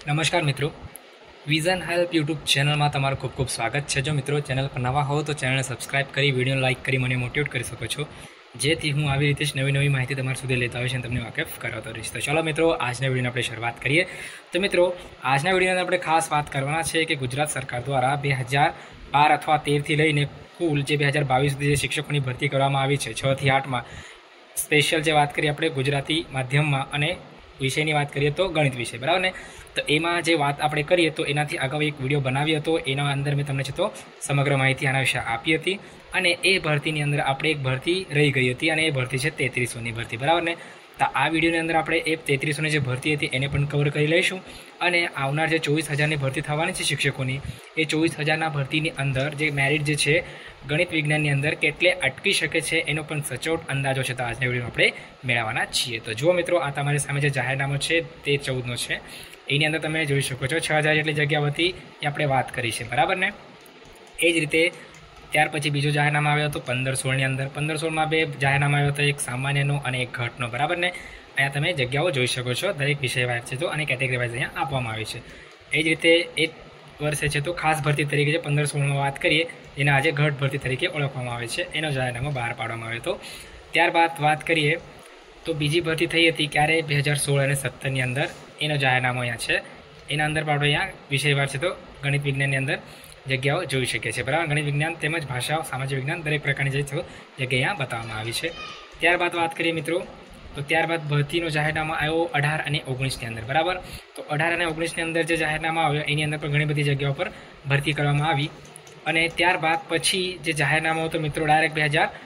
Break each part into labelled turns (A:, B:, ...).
A: નમસ્કાર મિત્રો, vision help YouTube ચેનલમાં તમારું ખૂબ ખૂબ સ્વાગત છે। જો મિત્રો ચેનલ પર નવા હો તો ચેનલને સબસ્ક્રાઇબ કરી વિડીયો લાઇક કરી મને મોટિવેટ કરી શકો છો, જેથી હું આવી રીતે જ નવી માહિતી તમારા સુધી લેતા હોઈશ અને તમને વાકેફ કરાવતો રહીશ। તો ચાલો મિત્રો, આજના વિડીયોની આપણે શરૂઆત કરીએ। તો મિત્રો, આજના વિડીયોની આપણે ખાસ વાત કરવાના છે કે ગુજરાત સરકાર દ્વારા 2012 અથવા 13થી લઈને કુલ જે 2022 સુધી જે શિક્ષકોની ભરતી કરવામાં આવી છે 6 થી 8માં સ્પેશિયલ જે વાત કરીએ આપણે ગુજરાતી માધ્યમમાં અને વિષયની વાત કરીએ તો ગણિત વિષય, બરાબર ને। તો એમાં જે વાત આપણે કરીએ તો એનાથી અગાઉ એક વિડીયો બનાવ્યો હતો, એના અંદર મેં તમને છે તો સમગ્ર માહિતી આના વિશે આપી હતી અને એ ભરતીની અંદર આપણે એક ભરતી રહી ગઈ હતી અને એ ભરતી છે 3300ની ભરતી, બરાબર ને। તો આ વિડીયોની અંદર આપણે એ 3300ની જે ભરતી હતી એને પણ કવર કરી લઈશું અને આવનાર જે 24000ની ભરતી થવાની છે શિક્ષકોની, એ 24000ના ભરતીની અંદર જે મેરિટ જે છે ગણિત વિજ્ઞાનની અંદર કેટલે અટકી શકે છે એનો પણ સચોટ અંદાજો છે તો આજના વિડીયોમાં આપણે મેળવવાના છીએ। તો જુઓ મિત્રો, આ તમારી સામે જે જાહેરનામું છે તે 14નો છે, એની અંદર તમે જોઈ શકો છો 6000 જેટલી જગ્યા હતી એ આપણે વાત કરી છે, બરાબર ને। એ જ રીતે ત્યાર પછી બીજો જાહેરનામું આવ્યો હતો 15-16ની અંદર। 15-16માં બે જાહેરનામું આવ્યો હતો, એક સામાન્યનો અને એક ઘટનો, બરાબર ને। અહીંયા તમે જગ્યાઓ જોઈ શકો છો, દરેક વિષય વાઇઝ છે તો અને કેટેગરી વાઇઝ અહીંયા આપવામાં આવી છે। એ જ રીતે એક વર્ષે છે તો ખાસ ભરતી તરીકે જે 15-16માં વાત કરીએ જેને આજે ઘટ ભરતી તરીકે ઓળખવામાં આવે છે, એનો જાહેરનામું બહાર પાડવામાં આવ્યો હતો। ત્યારબાદ વાત કરીએ તો બીજી ભરતી થઈ હતી ક્યારે 2016 અને 17ની અંદર, એનો જાહેરનામું અહીંયા છે। એના અંદર પણ આપણે અહીંયા વિષયવાર છે તો ગણિત વિજ્ઞાનની અંદર જગ્યાઓ જોઈ શકીએ છીએ, બરાબર। ગણિત વિજ્ઞાન તેમજ ભાષાઓ, સામાજિક વિજ્ઞાન દરેક પ્રકારની જે જગ્યા અહીંયા બતાવવામાં આવી છે। ત્યારબાદ વાત કરીએ મિત્રો તો ત્યારબાદ ભરતીનો જાહેરનામું આવ્યો 18 અને 19ની અંદર, બરાબર। તો 18 અને 19ની અંદર જે જાહેરનામું આવ્યો એની અંદર પણ ઘણી બધી જગ્યાઓ પર ભરતી કરવામાં આવી અને ત્યારબાદ પછી જે જાહેરનામું હતો મિત્રો ડાયરેક્ટ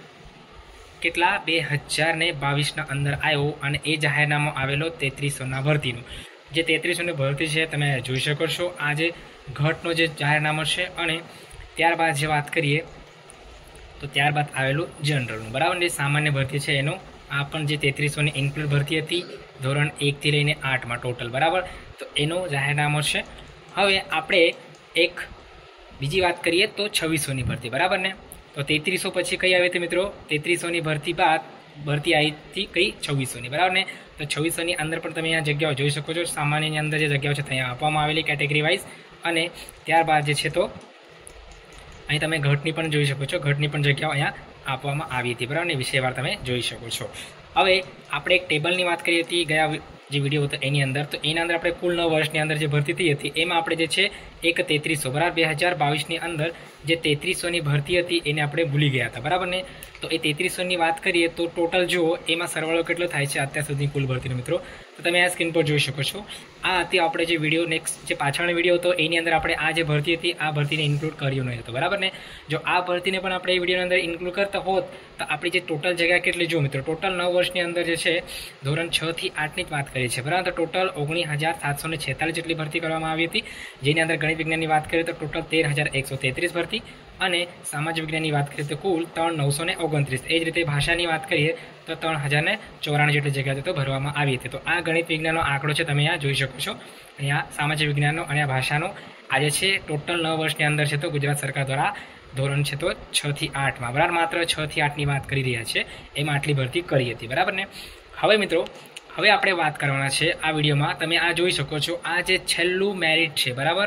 A: 2022ના અંદર આવ્યો અને એ જાહેરનામું આવેલો 3300ના ભરતીનું। જે 3300ની ભરતી છે તમે જોઈ શકો છો, આ જે ઘટનો જે જાહેરનામું છે અને ત્યારબાદ જે વાત કરીએ તો ત્યારબાદ આવેલું જનરલનું, બરાબર ને। સામાન્ય ભરતી છે એનો આ પણ જે 3300ની ઇન્ક્લુડ ભરતી હતી ધોરણ 1થી લઈને 8માં ટોટલ, બરાબર। તો એનો જાહેરનામું છે। હવે આપણે એક બીજી વાત કરીએ તો 2600ની ભરતી, બરાબર ને। તો 3300 પછી કઈ આવી હતી મિત્રો? 3300ની ભરતી બાદ ભરતી આવી હતી કઈ? 2600ની, બરાબર ને। તો 2600ની અંદર પણ તમે અહીંયા જગ્યાઓ જોઈ શકો છો, સામાન્યની અંદર જે જગ્યાઓ છે ત્યાં આપવામાં આવેલી કેટેગરી વાઇઝ અને ત્યારબાદ જે છે તો અહીં તમે ઘટની પણ જોઈ શકો છો, ઘટની પણ જગ્યાઓ અહીંયા આપવામાં આવી હતી, બરાબર ને। વિષયવાર તમે જોઈ શકો છો। હવે આપણે એક ટેબલની વાત કરી હતી ગયા જે વિડીયો હતો એની અંદર, તો એના અંદર આપણે કુલ 9 વર્ષની અંદર જે ભરતી થઈ હતી એમાં આપણે જે છે એક 3300, બરાબર 2022ની અંદર જે 3300ની ભરતી હતી એને આપણે ભૂલી ગયા હતા, બરાબર ને। તો એ 3300ની વાત કરીએ તો ટોટલ જુઓ એમાં સરવાળો કેટલો થાય છે અત્યાર સુધી કુલ ભરતીનો મિત્રો, તો તમે આ સ્ક્રીન પર જોઈ શકો છો। આ હતી આપણે જે વિડીયો નેક્સ્ટ જે પાછળનો વિડીયો હતો એની અંદર આપણે આ જે ભરતી હતી આ ભરતીને ઇન્ક્લુડ કર્યો નહીં હતો, બરાબર ને। જો આ ભરતીને પણ આપણે એ વિડીયોની અંદર ઇન્ક્લુડ કરતા હોત તો આપણી જે ટોટલ જગ્યા કેટલી જુઓ મિત્રો, ટોટલ 9 વર્ષની અંદર જે છે ધોરણ 6 થી 8ની જ વાત કરીએ છીએ, બરાબર। તો ટોટલ 19746 જેટલી ભરતી કરવામાં આવી હતી, જેની અંદર ગણિત વિજ્ઞાનની વાત કરીએ તો ટોટલ 13133 ભરતી અને સામાજિક વિજ્ઞાનની વાત કરીએ તો કુલ 3929। એ જ રીતે ભાષાની વાત કરીએ તો 3094 જેટલી જગ્યા તો ભરવામાં આવી હતી। તો આ ગણિત વિજ્ઞાનનો આંકડો છે, તમે અહીંયા જોઈ શકો છો। અહીંયા સામાજિક વિજ્ઞાનનો અને આ ભાષાનો આજે છે ટોટલ 9 વર્ષની અંદર છે તો ગુજરાત સરકાર દ્વારા ધોરણ છે તો 6 થી 8માં, બરાબર માત્ર 6 થી 8ની વાત કરી રહ્યા છે, એમાં આટલી ભરતી કરી હતી, બરાબર ને। હવે મિત્રો, હવે આપણે વાત કરવાના છે આ વિડીયોમાં, તમે આ જોઈ શકો છો આ જે છેલ્લું મેરિટ છે, બરાબર।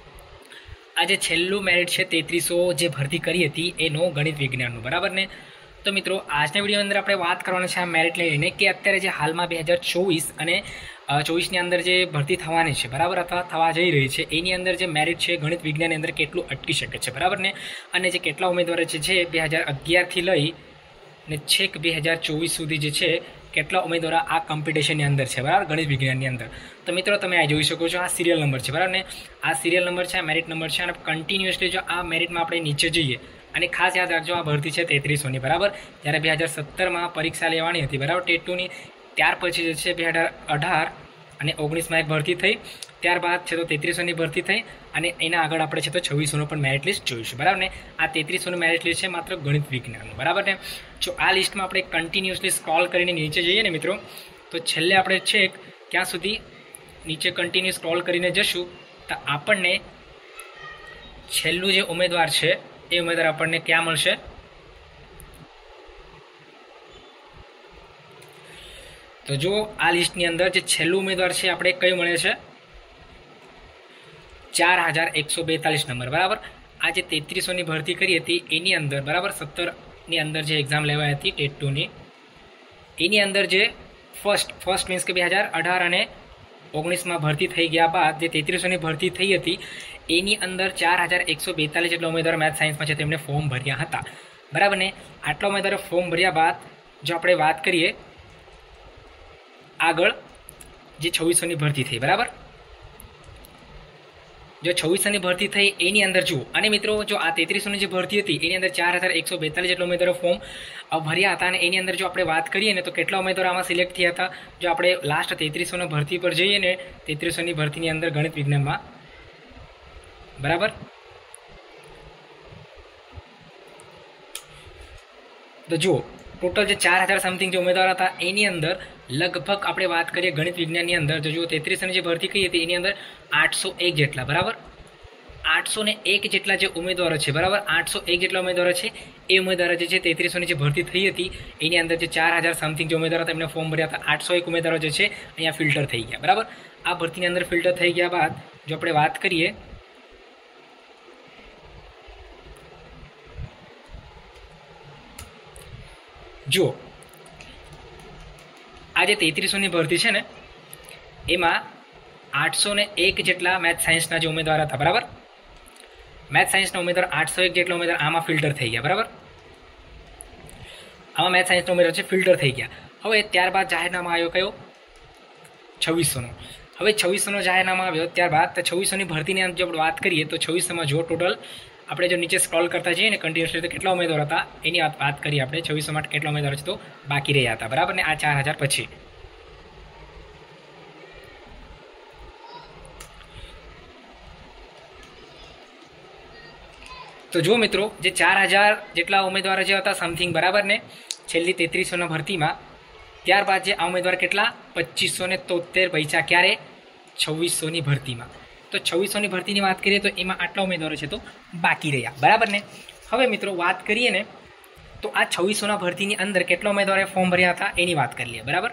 A: આ જે છેલ્લું મેરિટ છે 3300 જે ભરતી કરી હતી એનો ગણિત વિજ્ઞાનનું, બરાબર ને। તો મિત્રો આજના વિડીયોની અંદર આપણે વાત કરવાની છે આ મેરિટ લઈને કે અત્યારે જે હાલમાં 2024 અને 24ની અંદર જે ભરતી થવાની છે, બરાબર અથવા થવા જઈ રહી છે એની અંદર જે મેરિટ છે ગણિત વિજ્ઞાનની અંદર કેટલું અટકી શકે છે, બરાબર ને। અને જે કેટલા ઉમેદવારો છે 2011થી લઈ ને છેક 2024 સુધી જે છે કેટલા ઉમેદવારો આ કોમ્પિટિશનની અંદર છે, બરાબર ગણિત વિજ્ઞાનની અંદર। તો મિત્રો તમે આ જોઈ શકો છો આ સિરિયલ નંબર છે, બરાબર ને। આ સિરિયલ નંબર છે, આ મેરિટ નંબર છે અને કન્ટિન્યુઅસલી જો આ મેરિટમાં આપણે નીચે જઈએ અને ખાસ યાદ રાખજો આ ભરતી છે 3300ની, બરાબર। જ્યારે 2017માં પરીક્ષા લેવાની હતી, બરાબર ટેટની, ત્યાર પછી જે છે 2018 અને 19માં એક ભરતી થઈ, ત્યારબાદ છે તો 3300ની ભરતી થઈ અને એના આગળ આપણે છે તો 2600નું પણ મેરિટ લિસ્ટ જોઈશું, બરાબર ને। આ 3300નું મેરિટ લિસ્ટ છે માત્ર ગણિત વિજ્ઞાનનું, બરાબર ને। જો આ લિસ્ટમાં આપણે કન્ટિન્યુઅસલી સ્ક્રોલ કરીને નીચે જઈએ ને મિત્રો તો છેલ્લે આપણે છેક ક્યાં સુધી નીચે કન્ટિન્યુ સ્ક્રોલ કરીને જશું તો આપણને છેલ્લું જે ઉમેદવાર છે એ ઉમેદવાર આપણને ક્યાં મળશે? તો જો આ લિસ્ટની અંદર જે છેલ્લું ઉમેદવાર છે આપણે કયું મળે છે? 4142 નંબર, બરાબર. આ જે 3300ની ભરતી કરી હતી એની અંદર, બરાબર, 17ની અંદર જે એક્ઝામ લેવાઈ હતી ટેટ 2ની, એની અંદર જે ફર્સ્ટ મીન્સ કે 2018 અને 19માં ભરતી થઈ ગયા બાદ જે 3300ની ભરતી થઈ હતી એની અંદર 4142 જેટલા ઉમેદવારો મેથ્સ સાયન્સમાં છે તેમને ફોર્મ ભર્યા હતા, બરાબર ને. આટલા ઉમેદવારો ફોર્મ ભર્યા બાદ જો આપણે વાત કરીએ આગળ જે 2600ની ભરતી થઈ, બરાબર. જો 2600ની ભરતી થઈ એની અંદર જુઓ, અને મિત્રો જો આ 3300ની જે ભરતી હતી એની અંદર 4142 જેટલા ઉમેદવારો ફોર્મ ભર્યા હતા, અને એની અંદર જો આપણે વાત કરીએ ને તો કેટલા ઉમેદવારો આમાં સિલેક્ટ થયા હતા. જો આપણે લાસ્ટ 3300ની ભરતી પર જઈએ ને, 3300ની ભરતીની અંદર ગણિત વિજ્ઞાનમાં, બરાબર, તો જુઓ ટોટલ જે 4000 સમથિંગ જે ઉમેદવાર હતા એની અંદર લગભગ આપણે વાત કરીએ ગણિત વિજ્ઞાનની અંદર, તો જુઓ 3300ની જે ભરતી કરી હતી એની અંદર 801 જેટલા, બરાબર, 801 જેટલા જે ઉમેદવારો છે, બરાબર, 801 જેટલા ઉમેદવારો છે એ ઉમેદવારો જે છે 3300ની જે ભરતી થઈ હતી એની અંદર જે 4000 સમથિંગ જે ઉમેદવારો હતા એમને ફોર્મ ભર્યા હતા, 801 ઉમેદવારો જે છે અહીંયા ફિલ્ટર થઈ ગયા, બરાબર. આ ભરતીની અંદર ફિલ્ટર થઈ ગયા બાદ જો આપણે વાત કરીએ જુઓ આ જે 3300ની ભરતી છે ને એમાં 801 જેટલા મેથ્સ સાયન્સના જે ઉમેદવાર હતા, બરાબર, મેથ્સ સાયન્સના ઉમેદવાર 801 જેટલા ઉમેદવાર આમાં ફિલ્ટર થઈ ગયા, બરાબર. આમાં મેથ્સ સાયન્સના ઉમેદવાર છે ફિલ્ટર થઈ ગયા. હવે ત્યારબાદ જાહેરનામા આવ્યો કયો? 2600નો. હવે 2600નો જાહેરનામા આવ્યો ત્યારબાદ 2600ની ભરતીની અંદર જો આપણે વાત કરીએ તો 2600માં જો ટોટલ આપણે જો નીચે સ્ક્રોલ કરતા જઈએ ને કન્ટિન્યુઅસલી તો કેટલા ઉમેદવાર હતા એની વાત કરીએ આપણે. 2600 માટે કેટલા ઉમેદવાર છે તો બાકી રહ્યા હતા, બરાબર ને. આ 4000 પછી તો જો મિત્રો જે 4000 જેટલા ઉમેદવારો જે હતા સમથિંગ, બરાબર ને, છેલ્લી 3300ના ભરતીમાં, ત્યારબાદ જે આ ઉમેદવાર કેટલા 2573 પૈસા ક્યારે 2600ની ભરતીમાં. તો 2600ની ભરતીની વાત કરીએ તો એમાં આટલા ઉમેદવારો છે તો બાકી રહ્યા, બરાબર ને. હવે મિત્રો વાત કરીએ ને તો આ 2600ના ભરતીની અંદર કેટલા ઉમેદવારોએ ફોર્મ ભર્યા હતા એની વાત કરી લઈએ, બરાબર.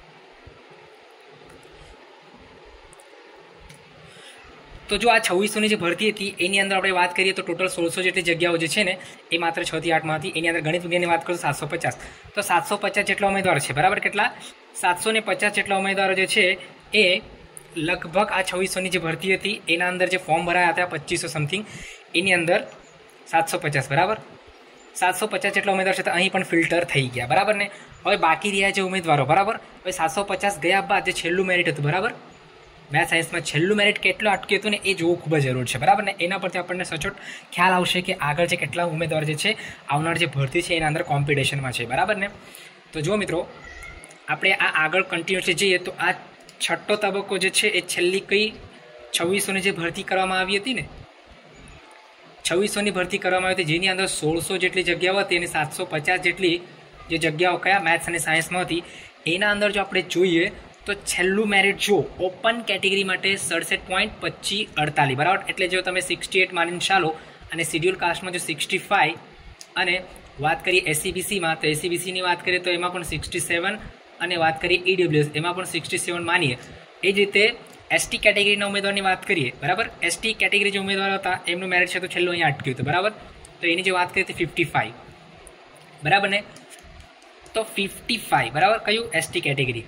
A: તો જો આ 2600ની જે ભરતી હતી એની અંદર આપણે વાત કરીએ તો ટોટલ 1600 જેટલી જગ્યાઓ જે છે ને એ માત્ર 6 થી 8માં હતી. એની અંદર ગણિત વિજ્ઞાનની વાત કરું 750, તો 750 જેટલા ઉમેદવારો છે, બરાબર. કેટલા 750 જેટલા ઉમેદવારો જે છે એ લગભગ આ 2600ની જે ભરતી હતી એના અંદર જે ફોર્મ ભરાયા હતા 2500 સમથિંગ એની અંદર 750, બરાબર. 750 જેટલા ઉમેદવાર છે તો અહીં પણ ફિલ્ટર થઈ ગયા, બરાબર ને. હવે બાકી રહ્યા જે ઉમેદવારો, બરાબર. હવે 750 ગયા બાદ જે છેલ્લું મેરિટ હતું, બરાબર, મેથ્સ સાયન્સમાં છેલ્લું મેરિટ કેટલું અટક્યું હતું ને એ જોવું ખૂબ જ જરૂર છે, બરાબર ને. એના પરથી આપણને સચોટ ખ્યાલ આવશે કે આગળ જે કેટલા ઉમેદવાર જે છે આવનાર જે ભરતી છે એના અંદર કોમ્પિટિશનમાં છે, બરાબર ને. તો જો મિત્રો આપણે આ આગળ કન્ટિન્યુઅસલી જઈએ તો આ છઠ્ઠો તબક્કો જે છે એ છેલ્લી કઈ 2600ની જે ભરતી કરવામાં આવી હતી ને, 2600ની ભરતી કરવામાં આવી હતી જેની અંદર 1600 જેટલી જગ્યાઓ હતી અને 750 જેટલી જે જગ્યાઓ કયા મેથ્સ અને સાયન્સમાં હતી એના અંદર જો આપણે જોઈએ તો છેલ્લું મેરિટ જો ઓપન કેટેગરી માટે 67.2548, બરાબર. એટલે જો તમે 68 માનીને ચાલો અને શિડ્યુલ કાસ્ટમાં જો 65 અને વાત કરીએ એસસીબીસીમાં તો એસસીબીસીની વાત કરીએ તો એમાં પણ 67 અને વાત કરીએ ઈડબ્લ્યુએસ એમાં પણ 67 માનીએ. એ જ રીતે એસટી કેટેગરીના ઉમેદવારની વાત કરીએ, બરાબર. એસટી કેટેગરી જે ઉમેદવારો હતા એમનું મેરિટ છે તો છેલ્લું અહીંયા અટક્યું હતું, બરાબર. તો એની જે વાત કરીએ તો 55, બરાબર ને. તો 55, બરાબર, કયું એસટી કેટેગરી.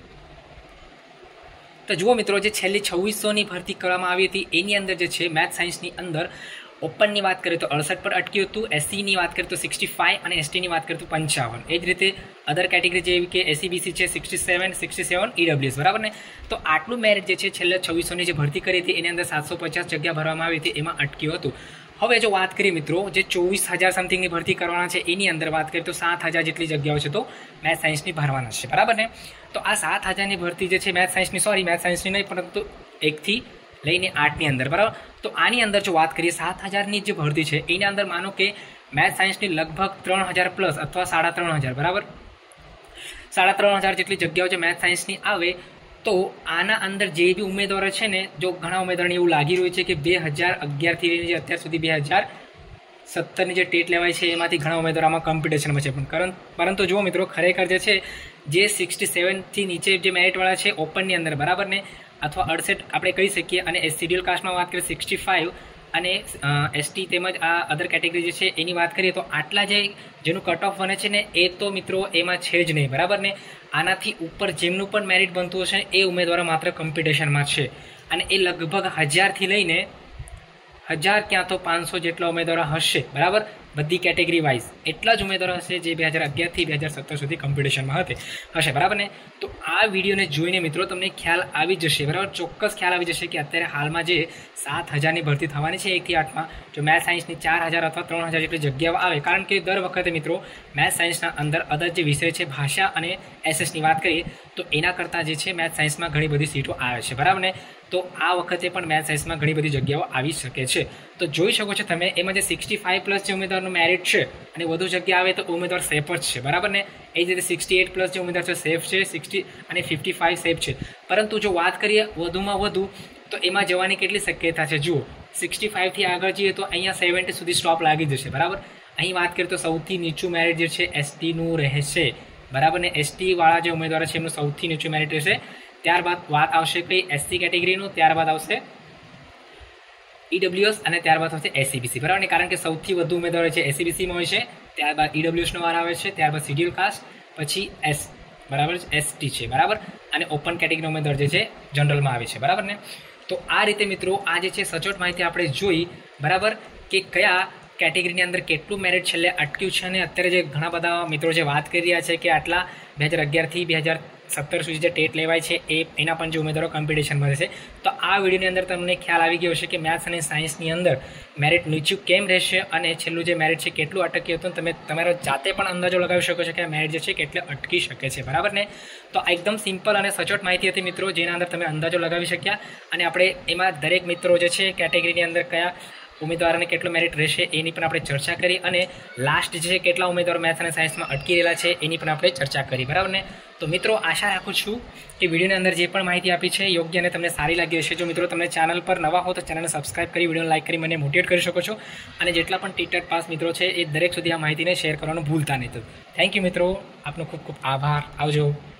A: તો જુઓ મિત્રો જે છેલ્લી 2600ની ભરતી કરવામાં આવી હતી એની અંદર જે છે મેથ્સ સાયન્સની અંદર ઓપનની વાત કરીએ તો 68 પર અટક્યું હતું, એસસીની વાત કરીએ તો 65 અને એસટીની વાત કરીએ તો 55. એ જ રીતે અધર કેટેગરી જેવી કે એસસીબીસી છે 67 ઈડબ્લ્યુએસ, બરાબર ને. તો આટલું મેરિટ જે છે છેલ્લે 2600ની જે ભરતી કરી હતી એની અંદર 750 જગ્યા ભરવામાં આવી હતી એમાં અટક્યું હતું. હવે જો વાત કરીએ મિત્રો જે 24000 સમથિંગની ભરતી કરવાના છે એની અંદર વાત કરીએ તો 7000 જેટલી જગ્યાઓ છે તો મેથ્સ સાયન્સની ભરવાના છે, બરાબર ને. તો આ 7000ની ભરતી જે છે મેથ્સ સાયન્સની નહીં પરંતુ 1 થી લઈને 8ની અંદર, બરાબર. તો આની અંદર જો વાત કરીએ 7000ની જે ભરતી છે એની અંદર માનો કે મેથ્સ સાયન્સની લગભગ 3000 પ્લસ અથવા 3500, બરાબર, 3500 જેટલી જગ્યાઓ જે મેથ્સ સાયન્સની આવે તો આના અંદર જે બી ઉમેદવારો છે ને જો ઘણા ઉમેદવારોને એવું લાગી રહ્યું છે કે 2011થી લઈને જે અત્યાર સુધી 2017ની જે ટેટ લેવાય છે એમાંથી ઘણા ઉમેદવારો આમાં કોમ્પિટિશનમાં છે. પણ પરંતુ જુઓ મિત્રો ખરેખર જે છે જે 67થી નીચે જે મેરિટવાળા છે ઓપનની અંદર, બરાબર ને, અથવા 68 આપણે કહી શકીએ. અને શેડ્યુલ કાસ્ટમાં વાત કરીએ 65 અને એસટી તેમજ આ અધર કેટેગરી જે છે એની વાત કરીએ તો આટલા જેનું કટ ઓફ બને છે ને એ તો મિત્રો એમાં છે જ નહીં, બરાબર ને. આનાથી ઉપર જેમનું પણ મેરિટ બનતું હશે એ ઉમેદવારો માત્ર કોમ્પિટિશનમાં છે. અને એ લગભગ 1000થી લઈને 1000 ક્યાં તો 500 જેટલા ઉમેદવારો હશે, બરાબર, બધી કેટેગરી વાઇઝ એટલા જ ઉમેદવારો હશે જે 2011થી 2017 સુધી કોમ્પિટિશનમાં હશે, બરાબર ને. તો આ વિડીયોને જોઈને મિત્રો તમને ખ્યાલ આવી જશે, બરાબર, ચોક્કસ ખ્યાલ આવી જશે કે અત્યારે હાલમાં જે 7000ની ભરતી થવાની છે 1 થી 8માં, જો મેથ્સ સાયન્સની 4000 અથવા 3000 જેટલી જગ્યાઓ આવે. કારણ કે દર વખતે મિત્રો મેથ્સ સાયન્સના અંદર અદર જે વિષય છે ભાષા અને એસએસની વાત કરીએ તો એના કરતાં જે છે મેથ્સ સાયન્સમાં ઘણી બધી સીટો આવે છે, બરાબર ને. તો આ વખતે પણ મેથ્સ સાયન્સમાં ઘણી બધી જગ્યાઓ આવી શકે છે. તો જોઈ શકો છો તમે એમાં જે 65+ જે ઉમેદવારનું મેરિટ છે અને વધુ જગ્યા આવે તો ઉમેદવાર સેફ જ છે, બરાબર ને. એ જ રીતે 68+ જે ઉમેદવાર છે સેફ છે, 60 અને 55 સેફ છે. પરંતુ જો વાત કરીએ વધુમાં વધુ તો એમાં જવાની કેટલી શક્યતા છે જુઓ. 65થી આગળ જઈએ તો અહીંયા 70 સુધી સ્ટોપ લાગી જશે, બરાબર. અહીં વાત કરીએ તો સૌથી નીચું મેરિટ જે છે એસટીનું રહેશે, બરાબર ને. એસટી વાળા જે ઉમેદવાર છે એમનું સૌથી નીચું મેરિટ રહેશે. ત્યારબાદ વાત આવશે કઈ એસસી કેટેગરીનું, ત્યારબાદ આવશે ઈડબ્લ્યુએસ અને ત્યારબાદ આવશે એસસીબીસી, બરાબર ને. કારણ કે સૌથી વધુ ઉમેદવારો છે એસસીબીસીમાં હોય છે, ત્યારબાદ ઈડબ્લ્યુએસનો વાર આવે છે, ત્યારબાદ શેડ્યુલ કાસ્ટ, પછી બરાબર એસટી છે, બરાબર. અને ઓપન કેટેગરીનો ઉમેદવાર જે છે જનરલમાં આવે છે, બરાબર ને. તો આ રીતે મિત્રો આ જે છે સચોટ માહિતી આપણે જોઈ, બરાબર, કે કયા કેટેગરીની અંદર કેટલું મેરિટ છેલ્લે અટક્યું છે. અને અત્યારે જે ઘણા બધા મિત્રો જે વાત કરી રહ્યા છે કે આટલા 2011થી 2017 સુધી જે ટેટ લેવાય છે એના પણ જે ઉમેદવારો કોમ્પિટિશનમાં રહેશે. તો આ વિડીયોની અંદર તમને ખ્યાલ આવી ગયો હશે કે મેથ્સ અને સાયન્સની અંદર મેરિટ નીચું કેમ રહેશે અને છેલ્લું જે મેરિટ છે કેટલું અટક્યું હતું. તમે તમારો જાતે પણ અંદાજો લગાવી શકો છો કે આ મેરિટ જે છે કેટલે અટકી શકે છે, બરાબર ને. તો આ એકદમ સિમ્પલ અને સચોટ માહિતી હતી મિત્રો, જેના અંદર તમે અંદાજો લગાવી શક્યા. અને આપણે એમાં દરેક મિત્રો જે છે કેટેગરીની અંદર કયા ઉમેદવારોને કેટલું મેરિટ રહેશે એની પણ આપણે ચર્ચા કરી. અને લાસ્ટ જે કેટલા ઉમેદવારો મેથ્સ અને સાયન્સમાં અટકી રહેલા છે એની પણ આપણે ચર્ચા કરી, બરાબર ને. તો મિત્રો આશા રાખું છું કે વિડીયોની અંદર જે પણ માહિતી આપી છે યોગ્ય અને તમને સારી લાગી હશે. જો મિત્રો તમને ચેનલ પર નવા હો તો ચેનલને સબસ્ક્રાઇબ કરી વિડીયોને લાઇક કરી મને મોટિવેટ કરી શકો છો. અને જેટલા પણ ટેટ પાસ મિત્રો છે એ દરેક સુધી આ માહિતીને શેર કરવાનું ભૂલતા નહીં. તો થેન્ક યુ મિત્રો, આપનો ખૂબ ખૂબ આભાર. આવજો.